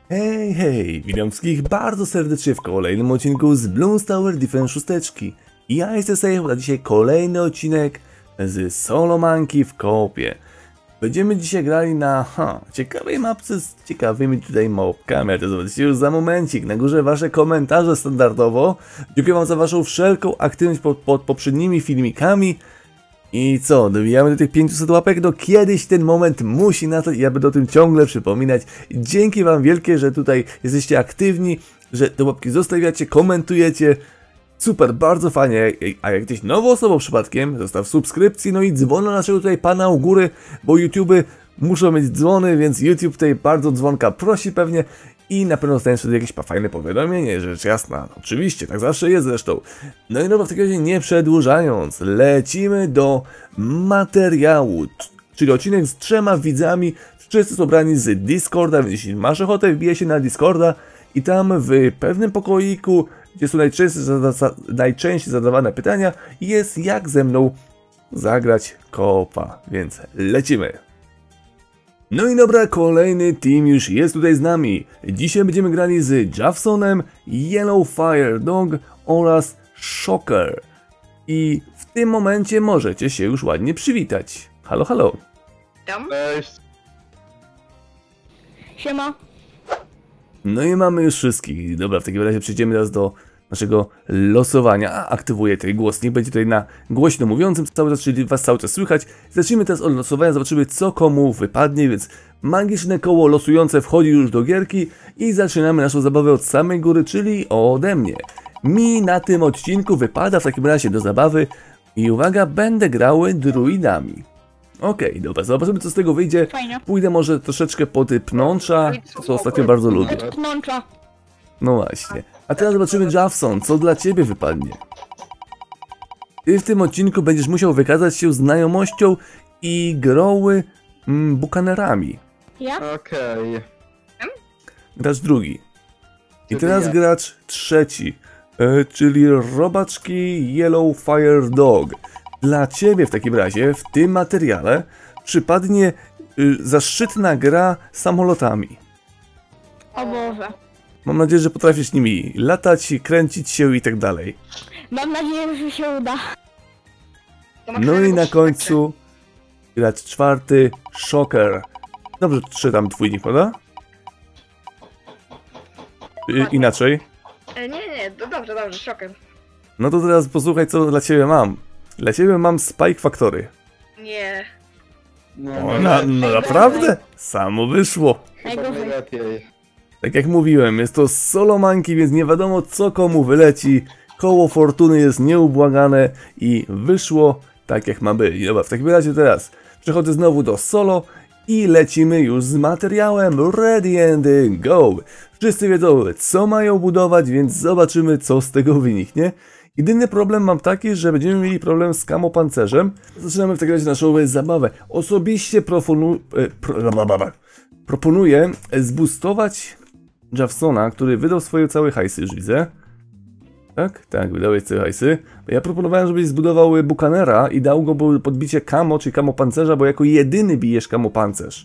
Hej, hej, witam wszystkich bardzo serdecznie w kolejnym odcinku z Bloons Tower Defense 6. Ja jestem Safe, a dzisiaj kolejny odcinek z Solo Monkey w koopie. Będziemy dzisiaj grali na ciekawej mapce z ciekawymi tutaj mopkami, ale to zobaczycie już za momencik. Na górze wasze komentarze standardowo. Dziękuję wam za waszą wszelką aktywność pod poprzednimi filmikami. I co, dobijamy do tych 500 łapek? No kiedyś ten moment musi nastać i ja będę o tym ciągle przypominać. Dzięki wam wielkie, że tutaj jesteście aktywni, że te łapki zostawiacie, komentujecie. Super, bardzo fajnie. A jak jesteś nową osobą przypadkiem, zostaw subskrypcji, no i dzwona naszego tutaj pana u góry, bo YouTube muszą mieć dzwony, więc YouTube tutaj bardzo dzwonka prosi pewnie. I na pewno dostaniesz wtedy jakieś fajne powiadomienie, rzecz jasna. Oczywiście, tak zawsze jest zresztą. No i dobra, w takim razie nie przedłużając, lecimy do materiału. Czyli odcinek z 3 widzami, wszyscy są brani z Discorda, więc jeśli masz ochotę, wbijaj się na Discorda i tam w pewnym pokoiku, gdzie są najczęściej zadawane pytania, jest jak ze mną zagrać koopa, więc lecimy. No i dobra, kolejny team już jest tutaj z nami. Dzisiaj będziemy grali z Jawsonem, Yellow Fire Dog oraz Shocker. I w tym momencie możecie się już ładnie przywitać. Halo, halo. Cześć. Siema. No i mamy już wszystkich. Dobra, w takim razie przejdziemy teraz do naszego losowania. Aktywuję ten głos, niech będzie tutaj na głośno mówiącym cały czas, czyli was cały czas słychać. Zacznijmy teraz od losowania, zobaczymy co komu wypadnie, więc magiczne koło losujące wchodzi już do gierki i zaczynamy naszą zabawę od samej góry, czyli ode mnie. Mi na tym odcinku wypada w takim razie do zabawy i uwaga, będę grały druidami. Okej, dobra, zobaczymy co z tego wyjdzie. Fajnie. Pójdę może troszeczkę pod pnącza, co ostatnio bardzo lubię. Pnącza. No właśnie. A teraz zobaczymy, Jawson, co dla ciebie wypadnie. Ty w tym odcinku będziesz musiał wykazać się znajomością i groły bukanerami. Ja? Okej. Gracz drugi. I teraz ja. gracz trzeci, czyli robaczki Yellow Fire Dog. Dla ciebie w takim razie w tym materiale przypadnie zaszczytna gra samolotami. O Boże. Mam nadzieję, że potrafisz nimi latać, kręcić się i tak dalej. Mam nadzieję, że się uda. No i na końcu gracz czwarty, Shocker. Dobrze czytam twój nick, prawda? Inaczej? Nie, dobrze, Shocker. No to teraz posłuchaj, co dla ciebie mam. Dla ciebie mam Spike Factory. Nie. No, No naprawdę? Samo wyszło. Najgorzej. lepiej. Tak jak mówiłem, jest to Solo Monkey, więc nie wiadomo co komu wyleci. Koło fortuny jest nieubłagane i wyszło tak jak ma być. Dobra, w takim razie teraz przechodzę znowu do solo i lecimy już z materiałem. Ready and go! Wszyscy wiedzą co mają budować, więc zobaczymy co z tego wyniknie. Jedyny problem mam taki, że będziemy mieli problem z kamopancerzem. Zaczynamy w takim razie naszą zabawę. Osobiście proponuję zboostować Jawsona, który wydał swoje całe hajsy, już widzę. Tak, wydałeś całe hajsy. Ja proponowałem, żebyś zbudował Bukanera i dał go podbicie kamo, czy kamopancerza, bo jako jedyny bijesz kamopancerz.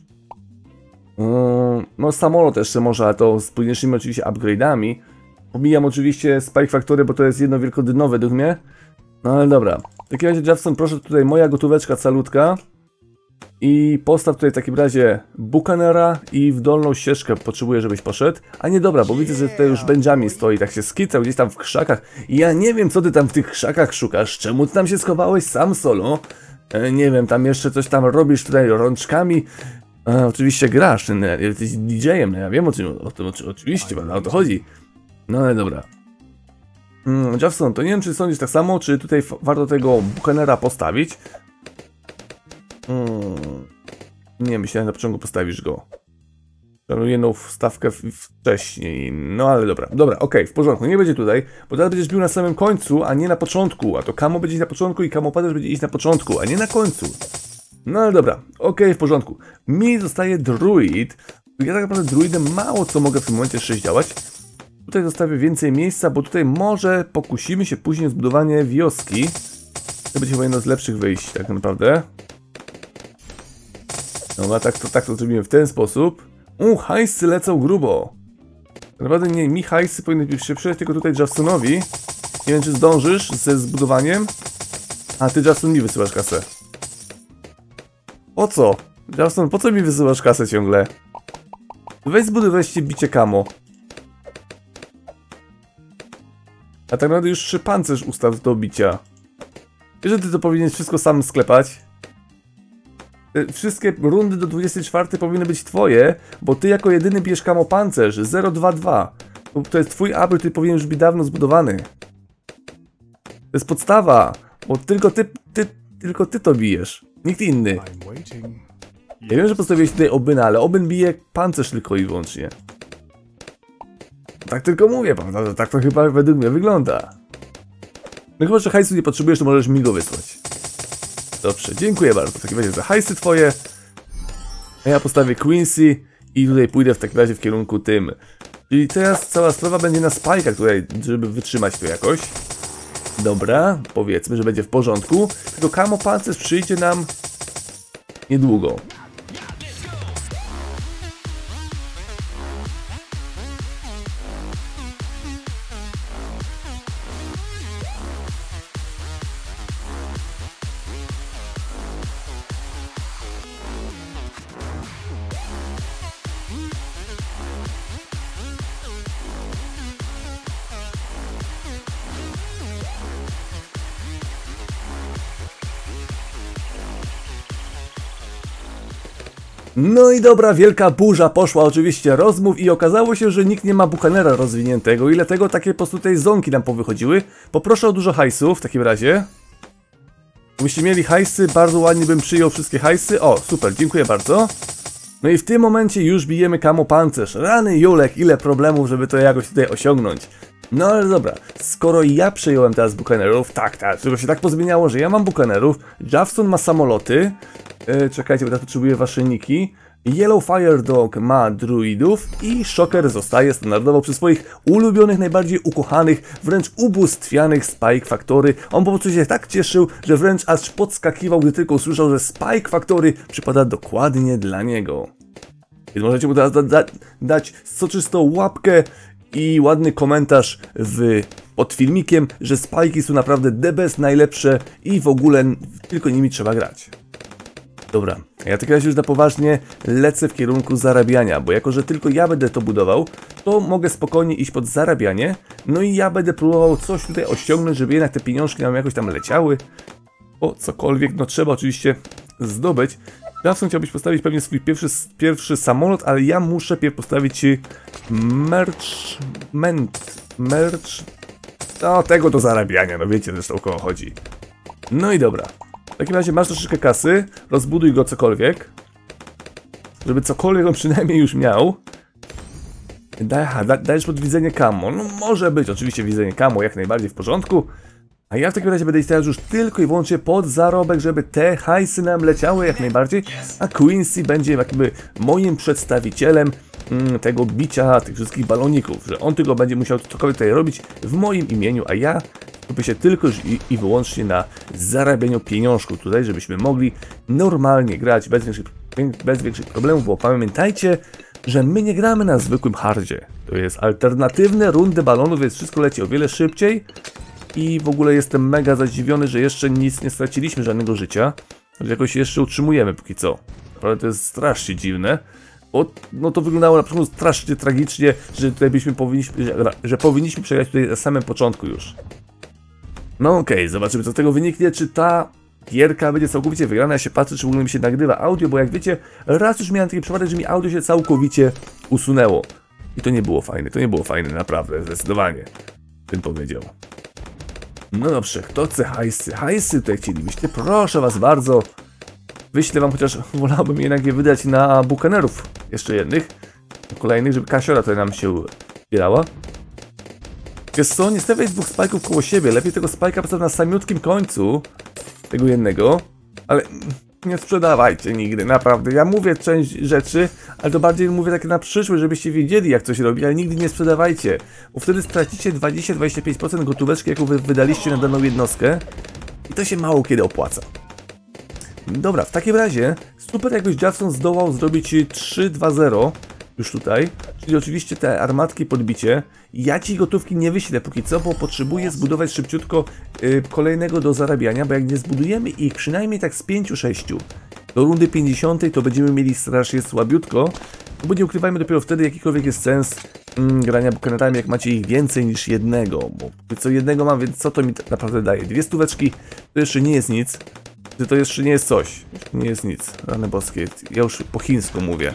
No samolot jeszcze może, ale to z późniejszymi oczywiście upgrade'ami. Pomijam oczywiście Spike Factory, bo to jest jedno wielkodynowe według mnie. No ale dobra. W takim razie Jawson, proszę tutaj moja gotóweczka calutka. I postaw tutaj w takim razie Bukanera i w dolną ścieżkę potrzebuję, żebyś poszedł. A nie dobra, bo widzę, że tutaj już Benjamin stoi, tak się skicał gdzieś tam w krzakach. I ja nie wiem, co ty tam w tych krzakach szukasz. Czemu ty tam się schowałeś sam solo? Nie wiem, tam jeszcze coś tam robisz tutaj rączkami. Oczywiście grasz, jesteś DJ-em, no ja wiem o tym oczywiście, o to chodzi. No ale dobra. Jawson, to nie wiem, czy sądzisz tak samo, czy tutaj warto tego Bukanera postawić. Nie, myślałem, że na początku postawisz go. Planuję jedną wstawkę wcześniej. No ale dobra, okej, w porządku, nie będzie tutaj, bo teraz będziesz bił na samym końcu, a nie na początku. A to kamo będzie iść na początku i kamopancerz będzie iść na początku, a nie na końcu. No ale dobra, okej, w porządku. Mi zostaje druid. Ja tak naprawdę druidem mało co mogę w tym momencie jeszcze działać. Tutaj zostawię więcej miejsca, bo tutaj może pokusimy się później o zbudowanie wioski. To będzie chyba jedno z lepszych wyjść, tak naprawdę. No, tak to zrobimy w ten sposób. Hajsy lecą grubo. Naprawdę nie, mi hajsy powinny się przydać tylko tutaj Jacksonowi. Nie wiem, czy zdążysz ze zbudowaniem. A ty, Jackson, mi wysyłasz kasę. Po co? Jackson, po co mi wysyłasz kasę ciągle? Weź zbuduj wreszcie bicie kamo. A tak naprawdę już 3 pancerz ustaw do bicia. Wiesz, że ty to powinieneś wszystko sam sklepać? Wszystkie rundy do 24 powinny być twoje, bo ty jako jedyny bierz kamo pancerz 022. To jest twój upgrade, który powinien już być dawno zbudowany. To jest podstawa, bo tylko ty to bijesz, nikt inny. Ja wiem, że postawiłeś tutaj Obyna, ale Obyn bije pancerz tylko i wyłącznie. Tak tylko mówię, prawda? Tak to chyba według mnie wygląda. No chyba, że hajsu nie potrzebujesz, to możesz mi go wysłać. Dobrze, dziękuję bardzo w takim razie za hajsy twoje. A ja postawię Quincy i tutaj pójdę w takim razie w kierunku tym. Czyli teraz cała sprawa będzie na spajkach tutaj, żeby wytrzymać to jakoś. Dobra, powiedzmy, że będzie w porządku. Tylko kamo pancerz przyjdzie nam niedługo. No i dobra, wielka burza poszła oczywiście rozmów i okazało się, że nikt nie ma Buchanera rozwiniętego i dlatego takie po prostu tutaj zonki nam powychodziły. Poproszę o dużo hajsu w takim razie. Gdybyście mieli hajsy, bardzo ładnie bym przyjął wszystkie hajsy. O, super, dziękuję bardzo. No i w tym momencie już bijemy kamo pancerz. Rany Julek, ile problemów, żeby to jakoś tutaj osiągnąć. No ale dobra, skoro ja przejąłem teraz Buccaneerów, tak, tylko się tak pozmieniało, że ja mam Buccaneerów, Jackson ma samoloty, czekajcie, bo teraz potrzebuję wasze niki, Yellow Fire Dog ma druidów i Shocker zostaje standardowo przy swoich ulubionych, najbardziej ukochanych, wręcz ubóstwianych Spike Factory. On po prostu się tak cieszył, że wręcz aż podskakiwał, gdy tylko usłyszał, że Spike Factory przypada dokładnie dla niego. Więc możecie mu teraz dać soczystą łapkę i ładny komentarz pod filmikiem, że spajki są naprawdę the best, najlepsze i w ogóle tylko nimi trzeba grać. Dobra, ja w takim razie już na poważnie lecę w kierunku zarabiania, bo jako, że tylko ja będę to budował, to mogę spokojnie iść pod zarabianie, no i ja będę próbował coś tutaj osiągnąć, żeby jednak te pieniążki nam jakoś tam leciały. O, cokolwiek, no trzeba oczywiście zdobyć. Jackson chciałbyś postawić pewnie swój pierwszy samolot, ale ja muszę pierw postawić merch... No, tego do zarabiania, no wiecie zresztą o kogo chodzi. No i dobra. W takim razie masz troszeczkę kasy, rozbuduj go cokolwiek. Żeby cokolwiek on przynajmniej już miał. Dajesz pod widzenie camo. No może być oczywiście widzenie camo jak najbardziej w porządku. A ja w takim razie będę iść teraz już tylko i wyłącznie pod zarobek, żeby te hajsy nam leciały jak najbardziej. A Quincy będzie jakby moim przedstawicielem tego bicia tych wszystkich baloników. Że on tylko będzie musiał cokolwiek tutaj robić w moim imieniu, a ja skupię się tylko i wyłącznie na zarabianiu pieniążków tutaj, żebyśmy mogli normalnie grać bez większych problemów, bo pamiętajcie, że my nie gramy na zwykłym hardzie. To jest alternatywne rundy balonów, więc wszystko leci o wiele szybciej. I w ogóle jestem mega zadziwiony, że jeszcze nic nie straciliśmy, żadnego życia. Że jakoś jeszcze utrzymujemy póki co. Ale to jest strasznie dziwne. Bo no to wyglądało na przykład strasznie tragicznie, że tutaj że powinniśmy przegrać tutaj na samym początku już. No okej, zobaczymy co z tego wyniknie, czy ta gierka będzie całkowicie wygrana. Ja się patrzę, czy w ogóle mi się nagrywa audio, bo jak wiecie, raz już miałem taki przypadek, że mi audio się całkowicie usunęło. I to nie było fajne, naprawdę, zdecydowanie. Bym powiedział. No dobrze, kto chce hajsy? Hajsy tutaj chcielibyście? Proszę was bardzo. Wyślę wam, chociaż wolałbym jednak je wydać na Buccaneerów. Jeszcze jednych. Kolejnych, żeby kasiora tutaj nam się zbierała. Wiesz co, nie stawiaj dwóch spajków koło siebie. Lepiej tego spajka postawić na samiutkim końcu. Tego jednego. Ale nie sprzedawajcie nigdy, naprawdę. Ja mówię część rzeczy, ale to bardziej mówię takie na przyszłość, żebyście wiedzieli jak coś robić, ale nigdy nie sprzedawajcie. Bo wtedy stracicie 20-25% gotóweczki, jaką wy wydaliście na daną jednostkę. I to się mało kiedy opłaca. Dobra, w takim razie super jakoś Jackson zdołał zrobić 3-2-0. już tutaj, czyli oczywiście te armatki podbicie. Ja ci gotówki nie wyślę póki co, bo potrzebuję zbudować szybciutko kolejnego do zarabiania, bo jak nie zbudujemy ich przynajmniej tak z 5-6 do rundy 50, to będziemy mieli strasznie słabiutko, bo nie ukrywajmy, dopiero wtedy jakikolwiek jest sens grania bukanerami, jak macie ich więcej niż jednego, bo co jednego mam, więc co to mi naprawdę daje? 2 stóweczki to jeszcze nie jest nic, to jeszcze nie jest coś, nie jest nic, rany boskie, ja już po chińsku mówię.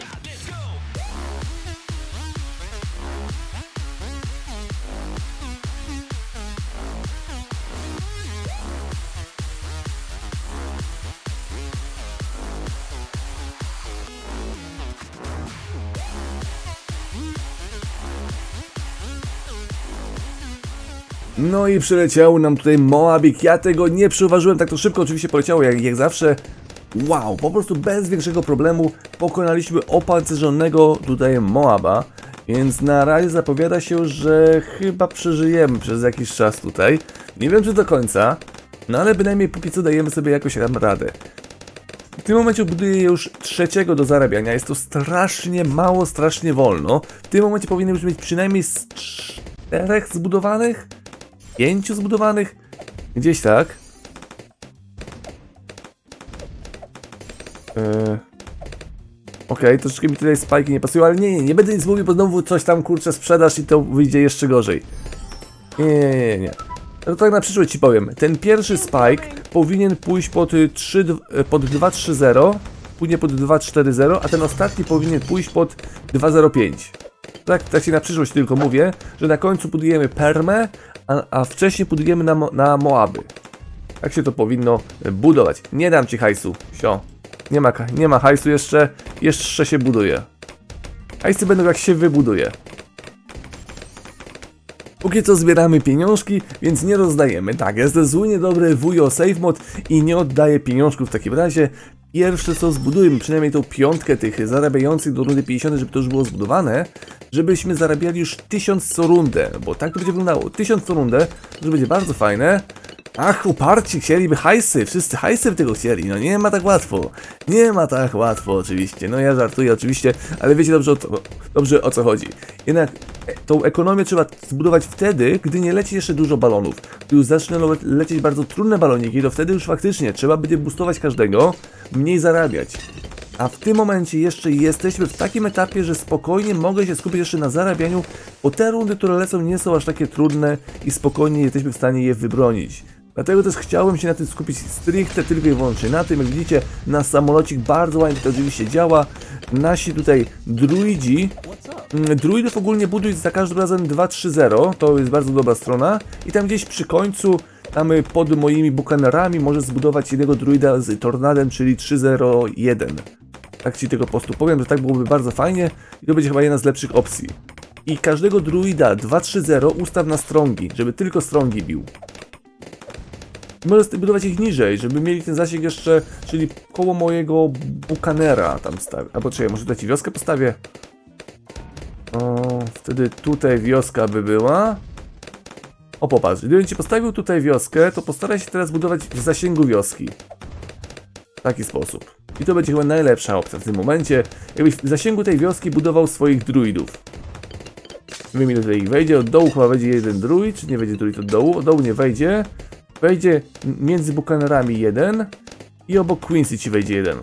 No i przyleciał nam tutaj Moabik, ja tego nie przyuważyłem, tak to szybko oczywiście poleciało jak zawsze. Wow, po prostu bez większego problemu pokonaliśmy opancerzonego tutaj Moaba. Więc na razie zapowiada się, że chyba przeżyjemy przez jakiś czas tutaj. Nie wiem czy do końca, no ale bynajmniej póki co dajemy sobie jakoś tam radę. W tym momencie buduję już 3 do zarabiania, jest to strasznie mało, strasznie wolno. W tym momencie powinien już mieć przynajmniej z 4 zbudowanych. 5 zbudowanych? Gdzieś tak. Okej, troszeczkę mi tutaj spajki nie pasują, ale nie będę nic mówił, bo znowu coś tam kurczę sprzedasz i to wyjdzie jeszcze gorzej. Nie. No tak na przyszłość ci powiem. Ten pierwszy spike powinien pójść pod 2.3.0, później pod 2.4.0, a ten ostatni powinien pójść pod 2.0.5. Tak ci na przyszłość tylko mówię, że na końcu budujemy permę, a wcześniej budujemy na Moaby. Tak się to powinno budować. Nie dam ci hajsu, sio. Nie ma hajsu jeszcze się buduje. Hajsy będą jak się wybuduje. Póki co zbieramy pieniążki, więc nie rozdajemy. Tak, jestem zły, niedobry wujo save mod i nie oddaję pieniążków w takim razie. Pierwsze co zbudujemy, przynajmniej tą 5 tych zarabiających do rundy 50, żeby to już było zbudowane, żebyśmy zarabiali już 1000 co rundę, bo tak to będzie wyglądało. 1000 co rundę, to będzie bardzo fajne. Ach, uparci chcieliby hajsy, wszyscy hajsy by tego chcieli, no nie ma tak łatwo. Nie ma tak łatwo oczywiście, no ja żartuję oczywiście, ale wiecie dobrze o co chodzi. Jednak tą ekonomię trzeba zbudować wtedy, gdy nie leci jeszcze dużo balonów. Gdy już zaczną lecieć bardzo trudne baloniki, to wtedy już faktycznie trzeba będzie boostować każdego, mniej zarabiać. A w tym momencie jeszcze jesteśmy w takim etapie, że spokojnie mogę się skupić jeszcze na zarabianiu, bo te rundy, które lecą, nie są aż takie trudne i spokojnie jesteśmy w stanie je wybronić. Dlatego też chciałem się na tym skupić stricte tylko i wyłącznie na tym. Jak widzicie, nasz samolocik bardzo ładnie to oczywiście działa. Nasi tutaj druidów ogólnie buduj za każdym razem 2.3.0, to jest bardzo dobra strona. I tam gdzieś przy końcu, tam pod moimi bukanerami możesz zbudować jednego druida z tornadem, czyli 3.0.1. Tak ci tego po prostu powiem, że tak byłoby bardzo fajnie i to będzie chyba jedna z lepszych opcji. I każdego druida 2.3.0 ustaw na strongi, żeby tylko strongi bił. Możesz budować ich niżej, żeby mieli ten zasięg jeszcze, czyli koło mojego bukanera tam stawię. Albo czekaj, może tutaj ci wioskę postawię? O, wtedy tutaj wioska by była. O, popatrz, gdybym ci postawił tutaj wioskę, to postaraj się teraz budować w zasięgu wioski. W taki sposób. I to będzie chyba najlepsza opcja w tym momencie. Jakbyś w zasięgu tej wioski budował swoich druidów. Nie wiem ile tutaj ich wejdzie, od dołu chyba wejdzie jeden druid, czy nie wejdzie druid od dołu nie wejdzie. Wejdzie między bukanerami jeden i obok Quincy ci wejdzie jeden.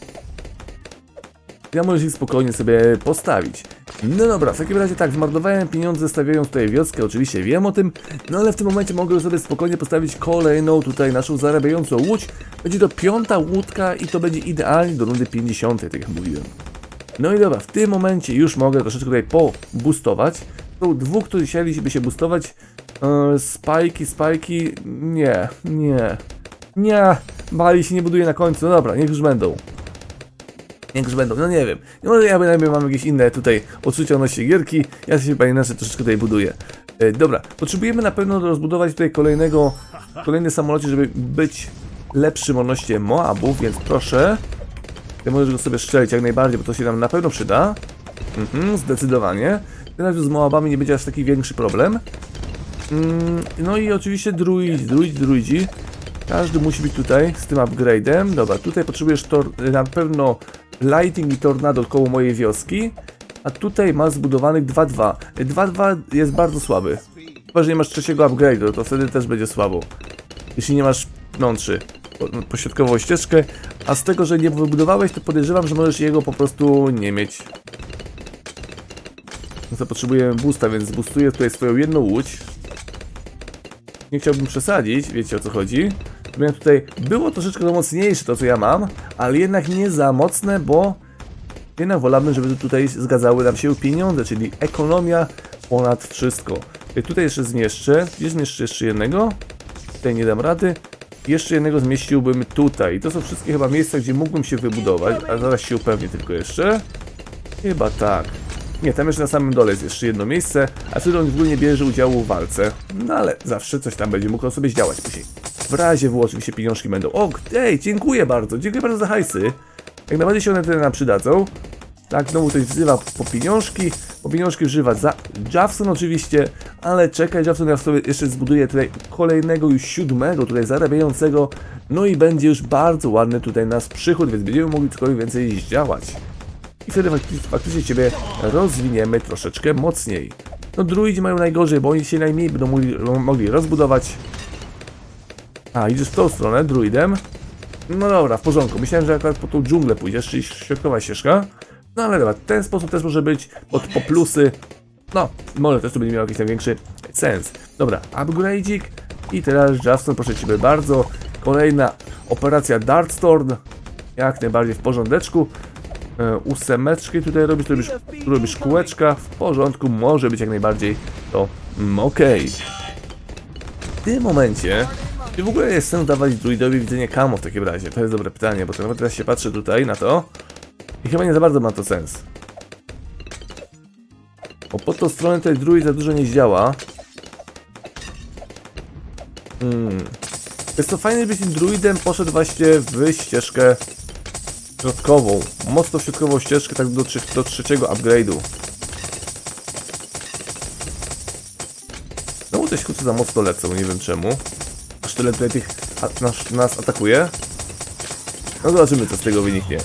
Ja możesz ich spokojnie sobie postawić. No dobra, w takim razie tak, zmarnowałem pieniądze stawiając tutaj wioskę, oczywiście wiem o tym, no ale w tym momencie mogę sobie spokojnie postawić kolejną tutaj naszą zarabiającą łódź. Będzie to 5. łódka i to będzie idealnie do rundy 50, tak jak mówiłem. No i dobra, w tym momencie już mogę troszeczkę tutaj poboostować. Są 2, którzy chcieliby się boostować. Spajki, nie, bali się nie buduje na końcu, no dobra, niech już będą, no nie wiem, może ja bynajmniej mam jakieś inne tutaj odczucia odnośnie gierki, ja się chyba inaczej troszeczkę tutaj buduję. Dobra, potrzebujemy na pewno rozbudować tutaj kolejny samolocik, żeby być lepszym odnośnie Moabów, więc proszę, ty możesz go sobie strzelić jak najbardziej, bo to się nam na pewno przyda, zdecydowanie, teraz z Moabami nie będzie aż taki większy problem. No i oczywiście druidzi. Każdy musi być tutaj z tym upgrade'em. Dobra, tutaj potrzebujesz na pewno lighting i tornado koło mojej wioski. a tutaj masz zbudowanych 2-2. 2-2 jest bardzo słaby. Chyba, że nie masz trzeciego upgrade'u, to wtedy też będzie słabo. Jeśli nie masz pośrodkową ścieżkę, a z tego, że nie wybudowałeś, to podejrzewam, że możesz jego po prostu nie mieć. No to potrzebujemy boosta, więc zboostuję tutaj swoją jedną łódź. Nie chciałbym przesadzić, wiecie o co chodzi. Tutaj było troszeczkę mocniejsze to, co ja mam, ale jednak nie za mocne, bo jednak wolałbym, żeby tutaj zgadzały nam się pieniądze, czyli ekonomia ponad wszystko. Tutaj jeszcze zmieszczę. Gdzie zmieszczę jeszcze jednego? Tutaj nie dam rady. Jeszcze jednego zmieściłbym tutaj. I to są wszystkie chyba miejsca, gdzie mógłbym się wybudować, a zaraz się upewnię tylko jeszcze. Chyba tak. Nie, tam jeszcze na samym dole jest jeszcze jedno miejsce, a wtedy on w ogóle nie bierze udziału w walce. No ale zawsze coś tam będzie mógł on sobie zdziałać później. W razie W oczywiście pieniążki będą. O, ej, dziękuję bardzo za hajsy. Jak najbardziej się one tutaj nam przydadzą. Tak, znowu ktoś wzywa po pieniążki wzywa za Jawson oczywiście, ale czekaj, Jawson, ja sobie jeszcze zbuduję tutaj kolejnego już 7 tutaj zarabiającego, no i będzie już bardzo ładny tutaj nasz przychód, więc będziemy mogli cokolwiek więcej zdziałać. I wtedy faktycznie ciebie rozwiniemy troszeczkę mocniej. No druidzi mają najgorzej, bo oni się najmniej będą mogli rozbudować. A, idziesz w tą stronę, druidem. No dobra, w porządku. Myślałem, że akurat po tą dżunglę pójdziesz, czyli środkowa ścieżka. No ale dobra, ten sposób też może być po plusy. No, może też to będzie miało jakiś tam większy sens. Dobra, upgrade'ik. I teraz Justin, proszę ciebie bardzo. Kolejna operacja Dartstorm. Jak najbardziej w porządeczku. 8 tutaj robisz kółeczka. W porządku, może być jak najbardziej to okej. W tym momencie, czy w ogóle jest sens dawać druidowi widzenie camo w takim razie? To jest dobre pytanie, bo nawet teraz się patrzę tutaj na to. I chyba nie za bardzo ma to sens. Bo po tą stronę tutaj druid za dużo nie zdziała. Jest to fajnie, żeby tym druidem poszedł właśnie w ścieżkę środkową. Mocno środkową ścieżkę, tak do trzeciego upgrade'u. No te środki za mocno lecą, nie wiem czemu. Aż tyle tutaj tych nas atakuje. No zobaczymy, co z tego wyniknie.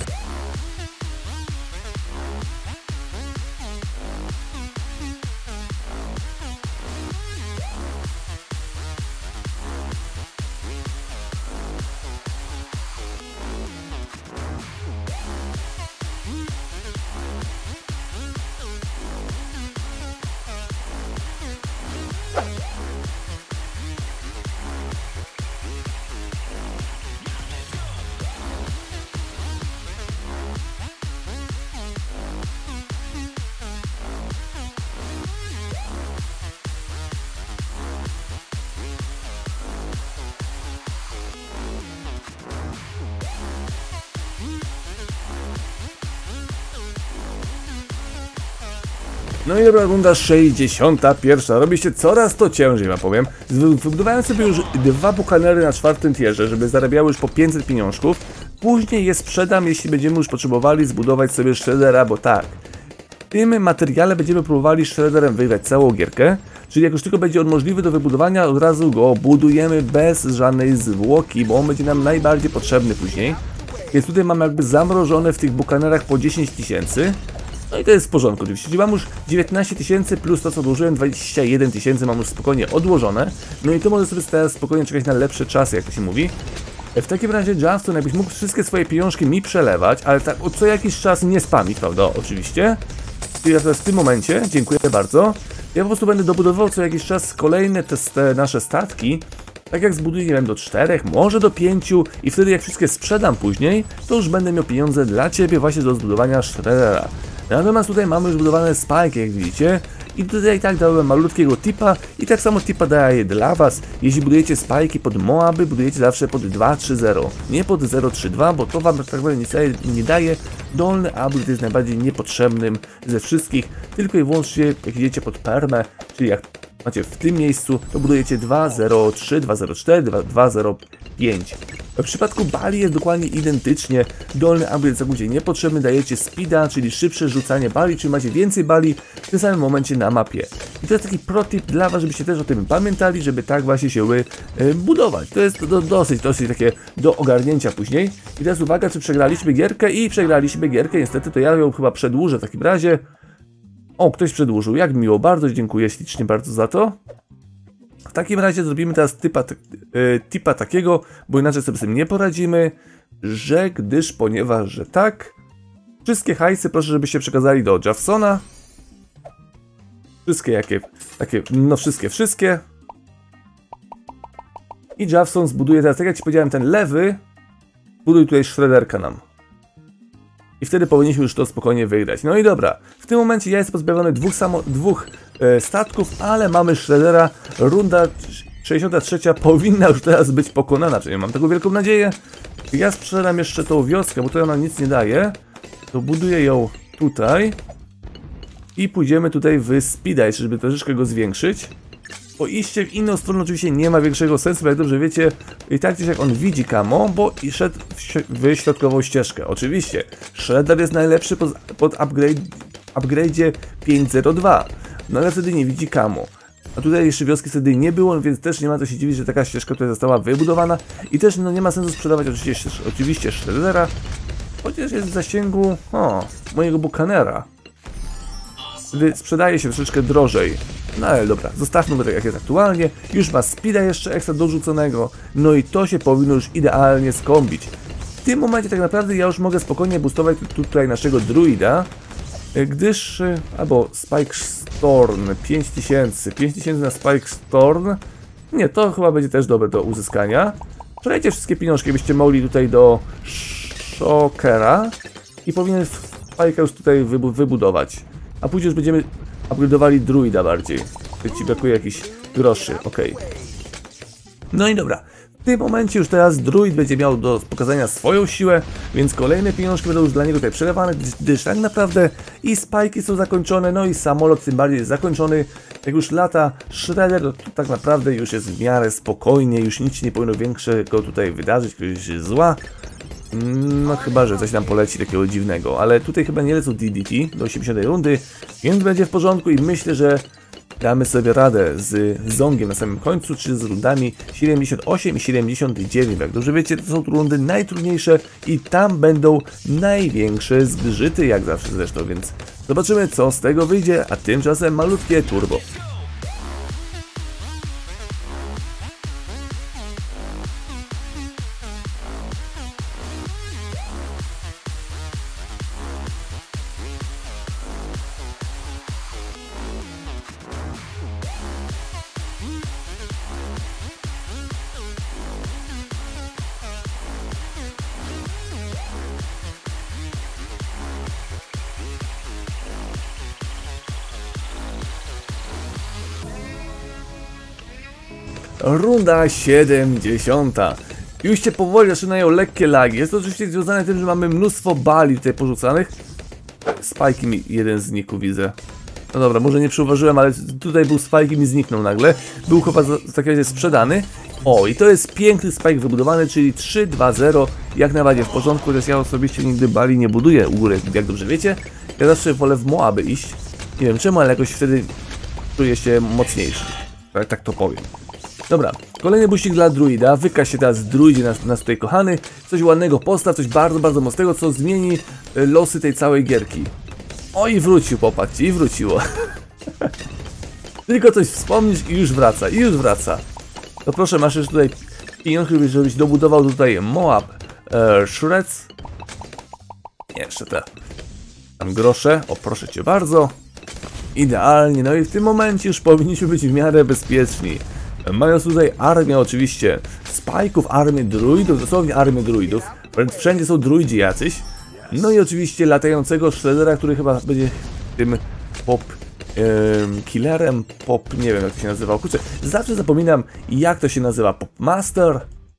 No i dobra, runda 61. Robi się coraz to ciężej, wam powiem. Wybudowałem sobie już 2 bukanery na 4. tierze, żeby zarabiały już po 500 pieniążków. Później je sprzedam, jeśli będziemy już potrzebowali zbudować sobie shreddera, bo tak. W tym materiale będziemy próbowali shredderem wygrać całą gierkę. Czyli jak już tylko będzie on możliwy do wybudowania, od razu go budujemy bez żadnej zwłoki, bo on będzie nam najbardziej potrzebny później. Więc tutaj mam jakby zamrożone w tych bukanerach po 10 000. No i to jest w porządku oczywiście, czyli mam już 19 000 plus to co odłożyłem, 21 000 mam już spokojnie odłożone. No i to może sobie teraz spokojnie czekać na lepsze czasy, jak to się mówi. W takim razie Justin, jakbyś mógł wszystkie swoje pieniążki mi przelewać, ale tak co jakiś czas nie spamić, prawda, oczywiście. I ja teraz w tym momencie, dziękuję bardzo, ja po prostu będę dobudował co jakiś czas kolejne te nasze statki. Tak jak zbuduję, nie wiem, do 4, może do 5 i wtedy jak wszystkie sprzedam później, to już będę miał pieniądze dla ciebie właśnie do zbudowania shreddera. Natomiast tutaj mamy już budowane spajki, jak widzicie. I tutaj tak dałem malutkiego tipa i tak samo tipa daję dla was. Jeśli budujecie spajki pod Moaby, budujecie zawsze pod 2.3.0, nie pod 0.3.2, bo to wam tak naprawdę nie daje. Dolny upgrade jest najbardziej niepotrzebnym ze wszystkich, tylko i wyłącznie jak idziecie pod permę, czyli jak macie w tym miejscu, to budujecie 2.0.3, 2.0.4, 2.0.5. W przypadku bali jest dokładnie identycznie. Dolny upgrade całkowicie niepotrzebny, dajecie speeda, czyli szybsze rzucanie bali, czyli macie więcej bali w tym samym momencie na mapie. I to jest taki protip dla was, żebyście też o tym pamiętali, żeby tak właśnie się budować. To jest dosyć takie do ogarnięcia później. I teraz uwaga, czy przegraliśmy gierkę? I przegraliśmy gierkę, niestety to ja ją chyba przedłużę w takim razie. O, ktoś przedłużył, jak miło, bardzo dziękuję ślicznie bardzo za to. W takim razie zrobimy teraz tipa takiego, bo inaczej sobie z tym nie poradzimy, ponieważ, że tak, wszystkie hajsy proszę, żebyście przekazali do Jeffsona. Wszystkie no wszystkie. I Jeffson zbuduje teraz, tak jak ci powiedziałem, ten lewy, buduj tutaj Shredderka nam. I wtedy powinniśmy już to spokojnie wygrać. No i dobra, w tym momencie ja jestem pozbawiony dwóch statków, ale mamy Shreddera. Runda 63 powinna już teraz być pokonana, czyli mam taką wielką nadzieję. Ja sprzedam jeszcze tą wioskę, bo to ona nic nie daje. To buduję ją tutaj. I pójdziemy tutaj w Speedite, żeby troszeczkę go zwiększyć. Bo iście w inną stronę oczywiście nie ma większego sensu, bo jak dobrze wiecie, i tak gdzieś jak on widzi Kamo, bo i szedł w środkową ścieżkę. Oczywiście, Shredder jest najlepszy pod upgrade'zie 5.02, no ale wtedy nie widzi Kamo. A tutaj jeszcze wioski wtedy nie było, więc też nie ma co się dziwić, że taka ścieżka tutaj została wybudowana. I też no, nie ma sensu sprzedawać oczywiście Shreddera, chociaż jest w zasięgu mojego Buchanera. Wtedy sprzedaje się troszeczkę drożej. No ale dobra, zostawmy go tak jak jest aktualnie. Już ma speeda jeszcze ekstra dorzuconego. No i to się powinno już idealnie skombić. W tym momencie tak naprawdę ja już mogę spokojnie boostować tutaj naszego druida. Gdyż... albo Spike Storm 5000 na Spike Storm. Nie, to chyba będzie też dobre do uzyskania. Przelejcie wszystkie pieniążki, byście mogli tutaj do Shockera. I powinien Spike'a już tutaj wybudować. A później już będziemy upgrade'owali druida bardziej. Jak ci brakuje jakichś groszy, okej. No i dobra. W tym momencie już teraz druid będzie miał do pokazania swoją siłę, więc kolejne pieniążki będą już dla niego tutaj przelewane, gdyż tak naprawdę i spajki są zakończone, no i samolot tym bardziej jest zakończony. Jak już lata Shredder, to tak naprawdę już jest w miarę spokojnie, już nic nie powinno większego tutaj wydarzyć, jakiegoś zła. No chyba, że coś nam poleci takiego dziwnego, ale tutaj chyba nie lecą DDT do 80 rundy, więc będzie w porządku i myślę, że damy sobie radę z Zongiem na samym końcu, czy z rundami 78 i 79. Jak dobrze wiecie, to są rundy najtrudniejsze i tam będą największe zgrzyty, jak zawsze zresztą, więc zobaczymy, co z tego wyjdzie, a tymczasem malutkie turbo. Runda 70. Już się powoli zaczynają lekkie lagi. Jest to oczywiście związane z tym, że mamy mnóstwo bali tutaj porzucanych. Spike mi jeden znikł, widzę. No dobra, może nie przyuważyłem, ale tutaj był Spike i mi zniknął nagle. Był chyba w takim razie sprzedany. O, i to jest piękny Spike wybudowany, czyli 3-2-0. Jak najbardziej w porządku, chociaż ja osobiście nigdy bali nie buduję u góry, jak dobrze wiecie. Ja zawsze wolę w Moaby iść. Nie wiem czemu, ale jakoś wtedy czuję się mocniejszy. Tak to powiem. Dobra, kolejny buścik dla druida. Wykaż się teraz druidzie nas tutaj kochany. Coś ładnego postaw, coś bardzo, bardzo mocnego, co zmieni losy tej całej gierki. O i wrócił, popatrzcie, i wróciło. Tylko coś wspomnisz i już wraca, To proszę, masz już tutaj pieniądze, żebyś dobudował tutaj Moab Shreds. Jeszcze te tam grosze, o proszę cię bardzo. Idealnie, no i w tym momencie już powinniśmy być w miarę bezpieczni. Mając tutaj armię oczywiście spajków, armię druidów, dosłownie armię druidów. Wszędzie są druidzi jacyś. No i oczywiście latającego Shreddera, który chyba będzie tym killerem, nie wiem jak to się nazywał. Kurczę, zawsze zapominam jak to się nazywa, Popmaster.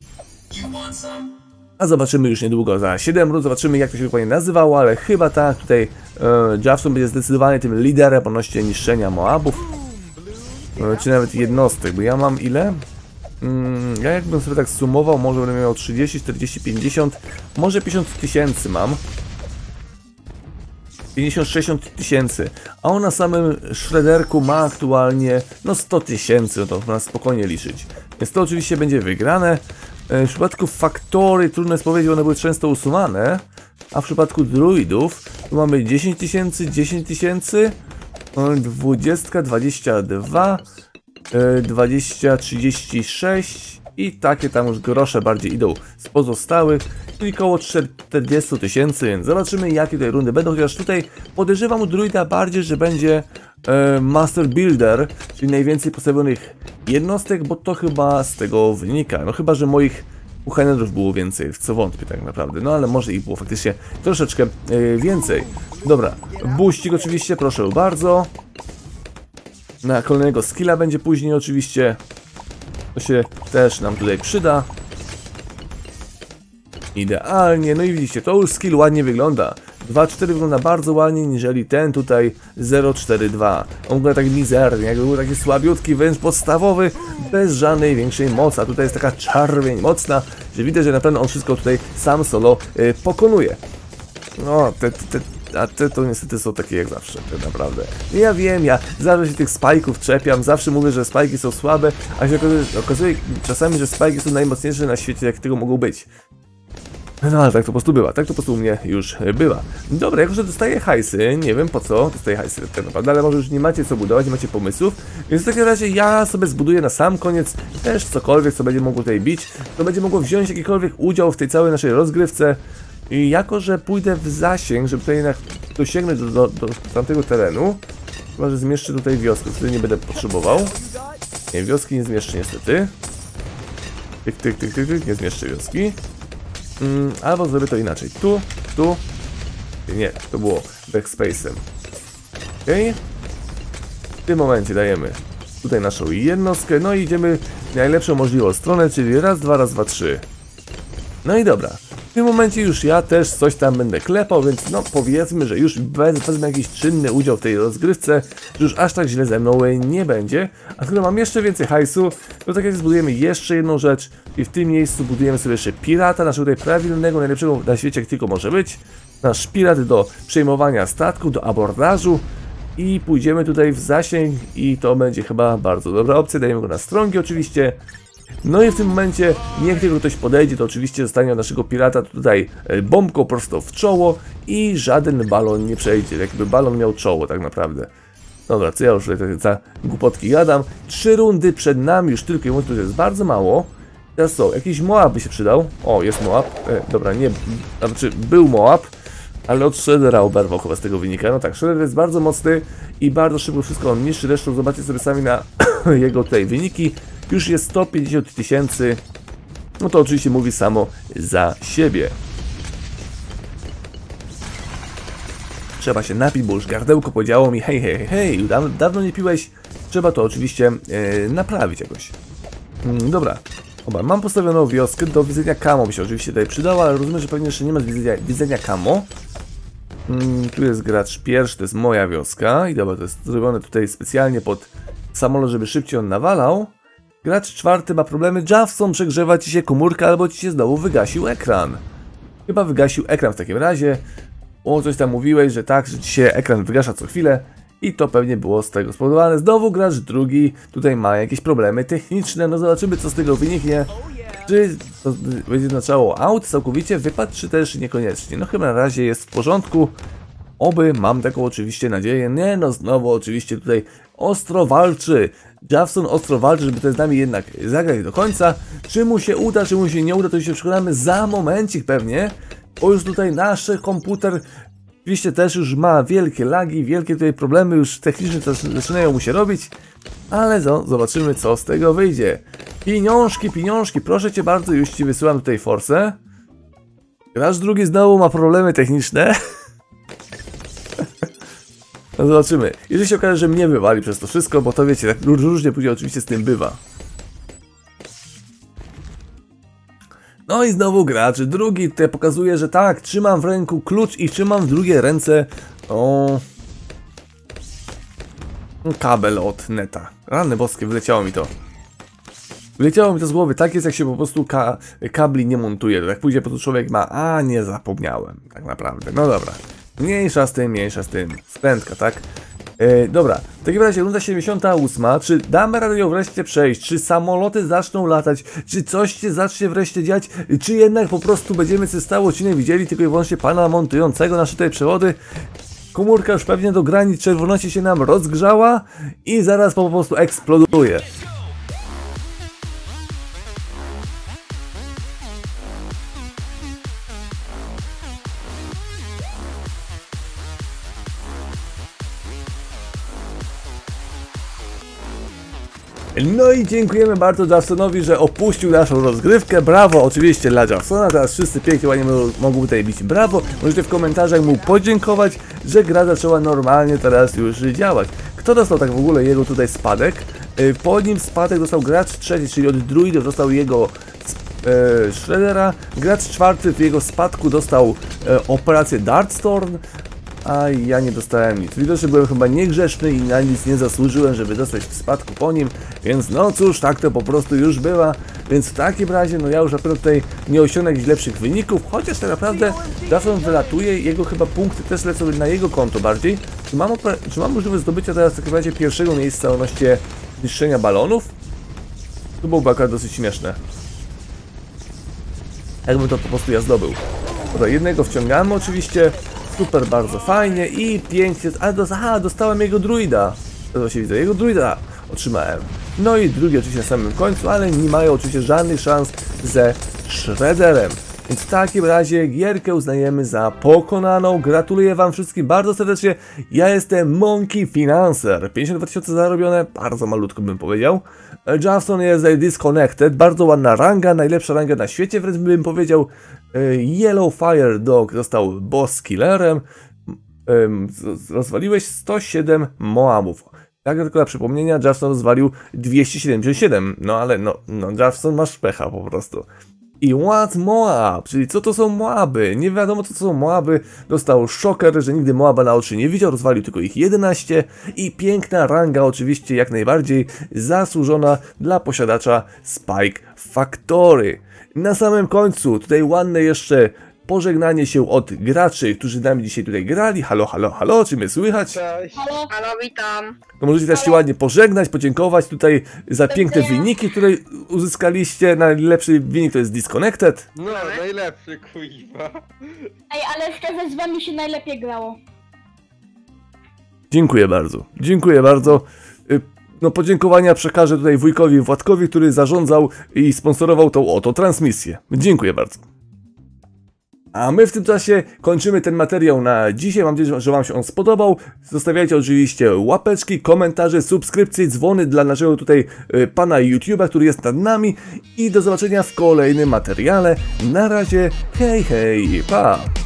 A zobaczymy już niedługo, za 7 rund zobaczymy jak to się dokładnie nazywało, ale chyba tak, tutaj Jeffson będzie zdecydowanie tym liderem odnośnie niszczenia Moabów. Czy nawet jednostek, bo ja mam ile? Ja jakbym sobie tak sumował, może będę miał 30, 40, 50, może 50 tysięcy mam. 50-60 tysięcy, a on na samym Shredderku ma aktualnie no 100 tysięcy, no to można spokojnie liczyć. Więc to oczywiście będzie wygrane. W przypadku Factory trudno jest powiedzieć, one były często usuwane, a w przypadku druidów tu mamy 10 tysięcy, 10 tysięcy 20, 22, 20, 36 i takie tam już grosze bardziej idą z pozostałych, czyli około 40 tysięcy, więc zobaczymy jakie tutaj rundy będą, chociaż tutaj podejrzewam u druida bardziej, że będzie Master Builder, czyli najwięcej postawionych jednostek, bo to chyba z tego wynika, no chyba, że moich Buchhenerów było więcej, w co wątpię tak naprawdę, no ale może ich było faktycznie troszeczkę więcej. Dobra, buścik oczywiście, proszę bardzo. Na kolejnego skilla będzie później oczywiście. To się też nam tutaj przyda. Idealnie, no i widzicie, to już skill ładnie wygląda. 2.4 wygląda bardzo ładnie, niżeli ten tutaj 0.4.2. On wygląda tak mizernie, jakby był taki słabiutki, wręcz podstawowy, bez żadnej większej mocy. A tutaj jest taka czerwień mocna, że widać, że naprawdę on wszystko tutaj sam solo pokonuje. No, te to niestety są takie jak zawsze, tak naprawdę. Ja wiem, ja zawsze się tych spajków czepiam, zawsze mówię, że spajki są słabe, a się okazuje czasami, że spajki są najmocniejsze na świecie, jak tego mogą być. No ale tak to po prostu bywa, tak to po prostu u mnie już bywa. Dobra, jako że dostaję hajsy, nie wiem po co dostaję hajsy tak naprawdę, ale może już nie macie co budować, nie macie pomysłów, więc w takim razie ja sobie zbuduję na sam koniec też cokolwiek, co będzie mogło tutaj bić, co będzie mogło wziąć jakikolwiek udział w tej całej naszej rozgrywce. I jako że pójdę w zasięg, żeby tutaj jednak dosięgnąć do tamtego terenu, chyba że zmieszczę tutaj wioskę, wtedy nie będę potrzebował. Nie, wioski nie zmieszczę niestety. Tyk, nie zmieszczę wioski. Albo zrobię to inaczej. Tu. Nie, to było backspace'em. Okej. W tym momencie dajemy tutaj naszą jednostkę, no i idziemy w najlepszą możliwą stronę, czyli raz, dwa, trzy. No i dobra. W tym momencie już ja też coś tam będę klepał, więc no powiedzmy, że już wezmę jakiś czynny udział w tej rozgrywce, że już aż tak źle ze mną nie będzie. A skoro mam jeszcze więcej hajsu, to tak jak zbudujemy jeszcze jedną rzecz i w tym miejscu budujemy sobie jeszcze pirata, naszego tutaj prawilnego, najlepszego na świecie jak tylko może być. Nasz pirat do przejmowania statku, do abordażu i pójdziemy tutaj w zasięg i to będzie chyba bardzo dobra opcja, dajemy go na strągi oczywiście. No i w tym momencie, niech tylko ktoś podejdzie, to oczywiście zostanie od naszego pirata tutaj bombką prosto w czoło i żaden balon nie przejdzie, jakby balon miał czoło tak naprawdę. Dobra, co ja już tutaj za głupotki gadam. 3 rundy przed nami już tylko i wyłącznie, to jest bardzo mało. Teraz co, jakiś Moab by się przydał. O, jest Moab. Dobra, nie, znaczy był Moab, ale od Shreddera oberwał chyba z tego wynika. No tak, Shredder jest bardzo mocny i bardzo szybko wszystko on niszczy, zresztą zobaczcie sobie sami na jego tutaj wyniki. Już jest 150 tysięcy, no to oczywiście mówi samo za siebie. Trzeba się napić, bo już gardełko powiedziało mi hej, dawno nie piłeś, trzeba to oczywiście naprawić jakoś. Dobra, mam postawioną wioskę, do widzenia camo by się oczywiście tutaj przydała, ale rozumiem, że pewnie jeszcze nie ma widzenia camo. Tu jest gracz pierwszy, to jest moja wioska i dobra, to jest zrobione tutaj specjalnie pod samolot, żeby szybciej on nawalał. Gracz czwarty ma problemy, Javson, przegrzewa ci się komórka albo ci się znowu wygasił ekran. Chyba wygasił ekran w takim razie. O, coś tam mówiłeś, że tak, że ci się ekran wygasza co chwilę. I to pewnie było z tego spowodowane. Znowu gracz drugi tutaj ma jakieś problemy techniczne. No zobaczymy co z tego wyniknie. Czy to będzie oznaczało out całkowicie, wypad, czy też niekoniecznie. No chyba na razie jest w porządku. Oby, mam taką oczywiście nadzieję. Nie no, znowu oczywiście tutaj ostro walczy. Javson ostro walczy, żeby to z nami jednak zagrać do końca. Czy mu się uda, czy mu się nie uda, to się przekonamy za momencik pewnie. Bo już tutaj nasz komputer oczywiście też już ma wielkie lagi, wielkie tutaj problemy już techniczne zaczynają mu się robić. Ale zobaczymy co z tego wyjdzie. Pieniążki, proszę cię bardzo, już ci wysyłam tutaj forsę. Gracz drugi znowu ma problemy techniczne. No zobaczymy. Jeżeli się okaże, że mnie wywali przez to wszystko, bo to wiecie, tak różnie później oczywiście z tym bywa. No i znowu gracz drugi tutaj pokazuje, że tak, trzymam w ręku klucz i trzymam w drugiej ręce kabel od neta. Rany boskie, wyleciało mi to. Wyleciało mi to z głowy, tak jest jak się po prostu kabli nie montuje, to jak pójdzie po prostu człowiek ma, a nie zapomniałem, tak naprawdę, no dobra. Mniejsza z tym, sprędka, tak? Dobra, w takim razie runda 78, czy damy radę ją wreszcie przejść, czy samoloty zaczną latać, czy coś się zacznie wreszcie dziać, czy jednak po prostu będziemy sobie stały odcinek widzieli tylko i wyłącznie pana montującego nasze tutaj przewody. komórka już pewnie do granic czerwoności się nam rozgrzała i zaraz po prostu eksploduje. No i dziękujemy bardzo Jacksonowi, że opuścił naszą rozgrywkę. Brawo oczywiście dla Jacksona, teraz wszyscy pięknie ładnie mogą tutaj bić brawo. Możecie w komentarzach mu podziękować, że gra zaczęła normalnie teraz już działać. Kto dostał tak w ogóle jego tutaj spadek? Po nim spadek dostał gracz trzeci, czyli od druidów dostał jego Shreddera. Gracz czwarty w jego spadku dostał operację Dartstorm. A ja nie dostałem nic. Widocznie byłem chyba niegrzeczny i na nic nie zasłużyłem, żeby dostać w spadku po nim. Więc no cóż, tak to po prostu już bywa. Więc w takim razie, no ja już na pewno tutaj nie osiągnę jakichś lepszych wyników. Chociaż tak naprawdę Jackson wylatuje, jego chyba punkty też lecą na jego konto bardziej. Czy mam możliwość zdobycia teraz w takim razie pierwszego miejsca odnośnie niszczenia balonów? To byłoby akurat dosyć śmieszne. Jakbym to po prostu ja zdobył. Dobra, jednego wciągamy oczywiście. Super, bardzo fajnie i pięknie. Aha, dostałem jego druida. To się widzę, jego druida otrzymałem. No i drugi oczywiście na samym końcu, ale nie mają oczywiście żadnych szans ze Shredderem. Więc w takim razie gierkę uznajemy za pokonaną. Gratuluję wam wszystkim bardzo serdecznie. Ja jestem Monkey Financer. 52 000 zarobione, bardzo malutko bym powiedział. Jackson jest Disconnected, bardzo ładna ranga, najlepsza ranga na świecie wręcz bym powiedział. Yellow Fire Dog został boss killerem. Rozwaliłeś 107 Moabów. Tak tylko dla przypomnienia, Jackson rozwalił 277. No ale no Jackson masz pecha po prostu. I what Moab, czyli co to są Moaby? Nie wiadomo co to są Moaby. Dostał szoker, że nigdy Moaba na oczy nie widział, rozwalił tylko ich 11. I piękna ranga oczywiście jak najbardziej zasłużona dla posiadacza Spike Factory. Na samym końcu tutaj ładne jeszcze pożegnanie się od graczy, którzy nami dzisiaj tutaj grali. Halo, halo, halo, czy mnie słychać? Cześć. Halo? Halo, witam. To możecie też się ładnie pożegnać, podziękować tutaj za piękne wyniki, które uzyskaliście. Najlepszy wynik to jest Disconnected. No, najlepszy, kuźwa. Ej, ale szczerze z wami się najlepiej grało. Dziękuję bardzo, dziękuję bardzo. No podziękowania przekażę tutaj wujkowi Władkowi, który zarządzał i sponsorował tą oto transmisję. Dziękuję bardzo. A my w tym czasie kończymy ten materiał na dzisiaj. Mam nadzieję, że wam się on spodobał. Zostawiajcie oczywiście łapeczki, komentarze, subskrypcje, dzwony dla naszego tutaj pana YouTube'a, który jest nad nami. I do zobaczenia w kolejnym materiale. Na razie, hej, hej, pa!